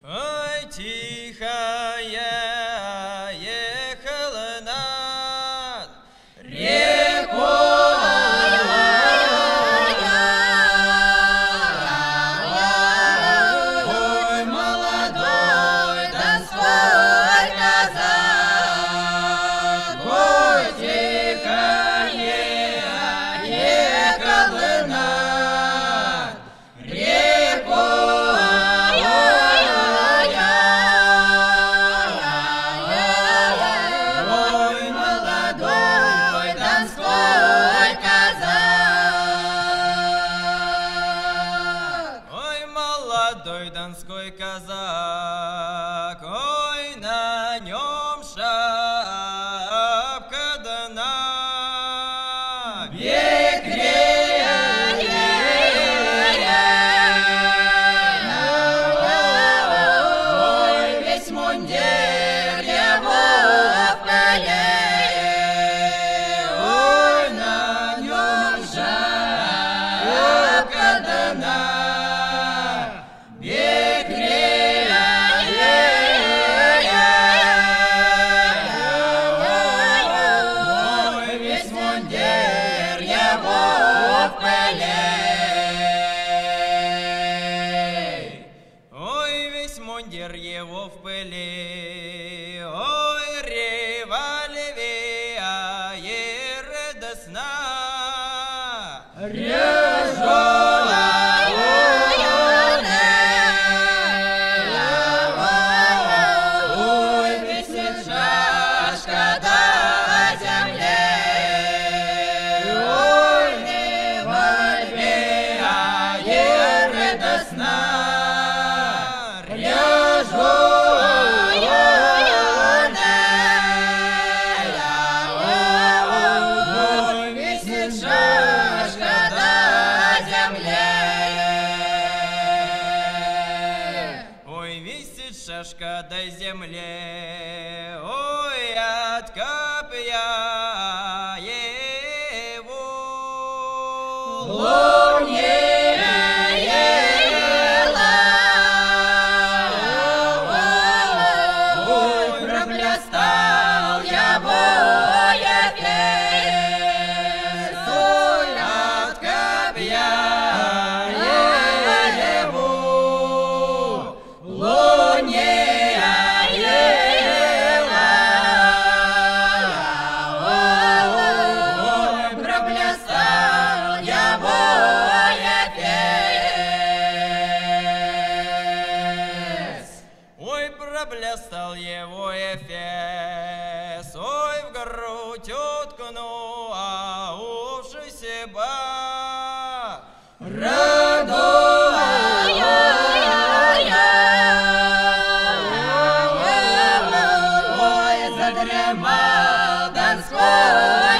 Ой, тихая ехала над рекой, ой, молодой донской казак, ой, тихая ехала над рекой. Молодой донской казак, ой, на нем шапка дана, ой, весь мундир его в пыле, ой, на нем шапка дана. Ой, весь мундир его в пыли, ой, револьвер до сна. Ой, висит шашка до земли. Шашка до земли, ой, от копья его лунела, ой, проблестал его эфес, ой, от копья его проблестал его эфес, ой, в грудь уткну, а уши себя ой, задремал донской